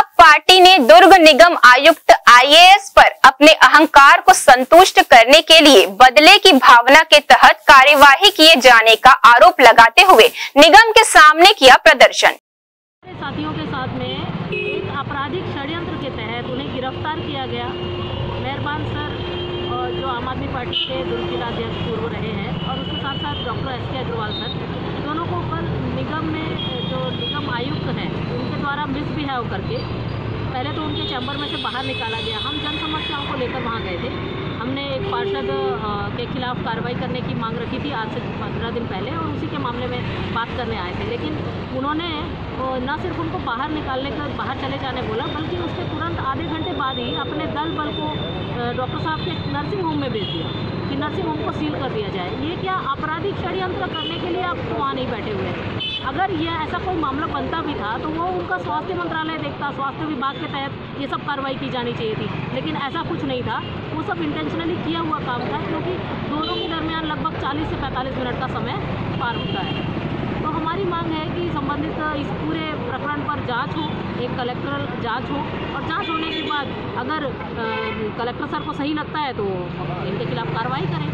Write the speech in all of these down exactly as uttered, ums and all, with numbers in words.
आप पार्टी ने दुर्ग निगम आयुक्त आई ए एस पर अपने अहंकार को संतुष्ट करने के लिए बदले की भावना के तहत कार्यवाही किए जाने का आरोप लगाते हुए निगम के सामने किया प्रदर्शन। साथियों के साथ में एक आपराधिक षड्यंत्र के तहत उन्हें गिरफ्तार किया गया। मेहरबान सर और जो आम आदमी पार्टी के दुर्ग जिलाध्यक्ष पूर्व रहे हैं और उसके साथ साथ डॉक्टर एस के अग्रवाल सर, दोनों को कल निगम में जो निगम आयुक्त हैं उनके द्वारा मिसबिहेव करके पहले तो उनके चैम्बर में से बाहर निकाला गया। हम जन समस्याओं को लेकर वहाँ गए थे। हमने एक पार्षद के खिलाफ कार्रवाई करने की मांग रखी थी आज से पंद्रह दिन पहले और उसी के मामले में बात करने आए थे, लेकिन उन्होंने न सिर्फ उनको बाहर निकालने का बाहर चले जाने बोला, बल्कि उसके तुरंत आधे घंटे बाद ही अपने दल बल को डॉक्टर साहब के नर्सिंग होम में भेज दिया कि नर्सिंग होम को सील कर दिया जाए। ये क्या आपराधिक षड्यंत्र करने के लिए आप तो वहाँ नहीं बैठे हुए हैं? अगर ये ऐसा कोई मामला बनता भी था तो वो उनका स्वास्थ्य मंत्रालय देखता, स्वास्थ्य विभाग के तहत ये सब कार्रवाई की जानी चाहिए थी, लेकिन ऐसा कुछ नहीं था। वो सब इंटेंशनली किया हुआ काम था, क्योंकि दोनों के दरमियान लगभग चालीस से पैंतालीस मिनट का समय पार होता है। तो हमारी मांग है कि संबंधित इस पूरे प्रकरण पर जांच हो, एक कलेक्टरल जांच हो और जांच होने के बाद अगर कलेक्टर सर को सही लगता है तो इनके खिलाफ कार्रवाई करें।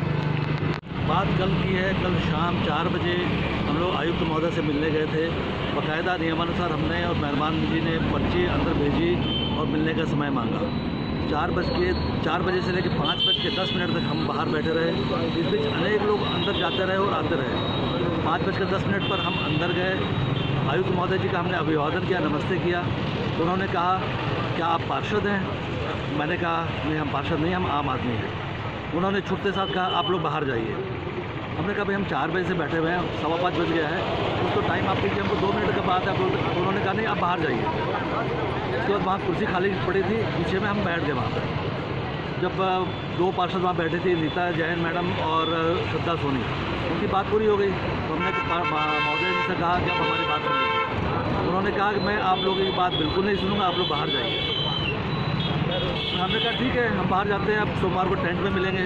बात कल की है। कल शाम चार बजे हम लोग आयुक्त महोदय से मिलने गए थे। बाकायदा नियमानुसार हमने और मेहरबान जी ने पर्ची अंदर भेजी और मिलने का समय मांगा। चार बज के चार बजे से लेकर पाँच बज के दस मिनट तक हम बाहर बैठे रहे। इस बीच अनेक लोग अंदर जाते रहे और आते रहे। पाँच बज के दस मिनट पर हम अंदर गए। आयुक्त महोदय जी का हमने अभिवादन किया, नमस्ते किया। तो उन्होंने कहा क्या आप पार्षद हैं? मैंने कहा नहीं, हम पार्षद नहीं, हम आम आदमी हैं। उन्होंने छूटते साथ कहा आप लोग बाहर जाइए। हमने कहा भाई हम चार बजे से बैठे हुए हैं, सवा पाँच बज गया है, कुछ तो टाइम आप दीजिए, हमको दो मिनट का बात है। तो उन्होंने कहा नहीं आप बाहर जाइए। उसके बाद वहाँ कुर्सी खाली पड़ी थी, पीछे में हम बैठ गए वहाँ पर। जब दो पार्षद वहाँ बैठे थे, नीता जैन मैडम और श्रद्धा सोनी, उनकी बात पूरी हो गई। तो हमने महोदय जी से कहा कि आप हमारी बात कर लीजिए। उन्होंने कहा कि मैं आप लोगों की बात बिल्कुल नहीं सुनूंगा, आप लोग बाहर जाइए। हमने कहा ठीक है, हम बाहर जाते हैं, अब सोमवार को टेंट में मिलेंगे।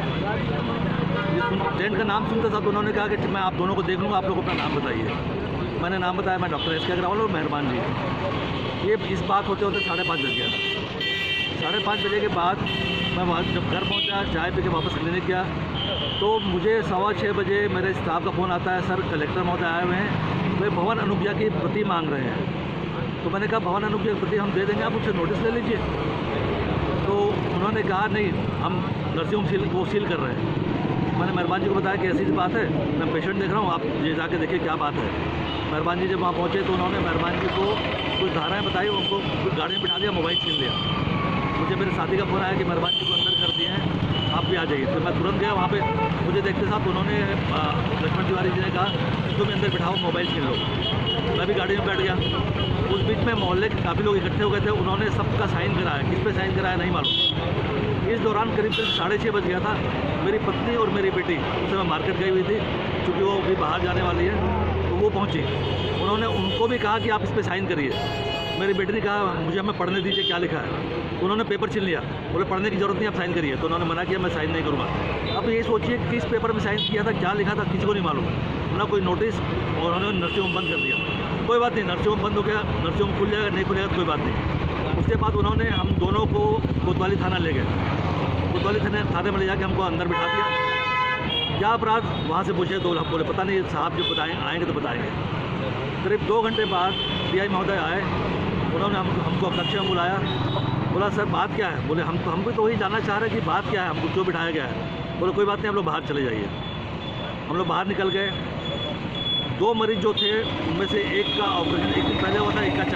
टेंट का नाम सुनते साथ उन्होंने कहा कि मैं आप दोनों को देख लूँगा, आप लोग अपना नाम बताइए। मैंने नाम बताया, मैं डॉक्टर एस के अग्रवाल और मेहरबान जी। ये इस बात होते होते साढ़े पाँच बज गया था। साढ़े पाँच बजे के बाद मैं वहाँ जब घर पहुँचा, चाय पी के वापस क्लिनिक गया, तो मुझे सवा छः बजे मेरे स्टाफ का फ़ोन आता है, सर कलेक्टर महोदय आए हुए हैं, वे भवन अनुज्ञा की प्रति मांग रहे हैं। तो मैंने कहा भवन अनुज्ञा की प्रति हम दे देंगे, आप मुझसे नोटिस ले लीजिए। तो उन्होंने कहा नहीं, हम नर्सिंग होम सील वो सील कर रहे हैं। मैंने मेहरबान जी को बताया कि ऐसी बात है, मैं पेशेंट देख रहा हूँ, आप ये जाके देखिए क्या बात है। मेहरबान जी जब वहाँ पहुँचे तो उन्होंने मेहरबान जी को कुछ धाराएँ बताई, उनको गाड़ी में बिठा दिया, मोबाइल छीन लिया। मुझे मेरे साथी का फ़ोन आया कि मेहरबान जी को अंदर कर दिए हैं, आप भी आ जाइए। तो मैं तुरंत गया वहाँ पे। मुझे देखते साथ उन्होंने लक्ष्मण तिवारी जी ने कहा तुम अंदर बिठाओ, मोबाइल छीन लो। मैं भी गाड़ी में बैठ गया। उस बीच में मोहल्ले के काफ़ी लोग इकट्ठे हो गए थे, उन्होंने सबका साइन कराया, किस पे साइन कराया नहीं मालूम। इस दौरान करीब करीब साढ़े छः बज गया था। मेरी पत्नी और मेरी बेटी उस समय मार्केट गई हुई थी, क्योंकि वो अभी बाहर जाने वाली है, तो वो पहुँची। उन्होंने उनको भी कहा कि आप इस पर साइन करिए। मेरी बेटी ने कहा मुझे हमें पढ़ने दीजिए क्या लिखा है। उन्होंने पेपर छीन लिया, बोले पढ़ने की ज़रूरत नहीं, आप साइन करिए। तो उन्होंने मना किया, मैं साइन नहीं करूँगा। अब ये सोचिए कि किस पेपर में साइन किया था, क्या लिखा था, किसी को नहीं मालूम, ना कोई नोटिस, और उन्होंने नर्सिंग होम बंद कर दिया। कोई बात नहीं, नर्सिंग होम बंद हो गया, नर्सिंग होम खुल जाएगा, नहीं खुलेगा कोई बात नहीं। उसके बाद उन्होंने हम दोनों को कोतवाली थाना ले गए। कोतवाली थाने थाने में ले जाके हमको अंदर बिठा दिया। क्या अपराध वहाँ से पूछे तो हम बोले पता नहीं, साहब जब बताएँ आएँगे तो बताएँगे। करीब दो घंटे बाद डी आई महोदय आए, उन्होंने हम हमको कक्ष में बुलाया। बोला सर बात क्या है? बोले हम तो हम भी तो वही जानना चाह रहे हैं कि बात क्या है, हमको क्यों बिठाया गया है। बोले कोई बात नहीं, हम लोग बाहर चले जाइए। हम लोग बाहर निकल गए। दो मरीज जो थे उनमें से एक का ऑपरेशन एक दिन पहले हुआ था, एक का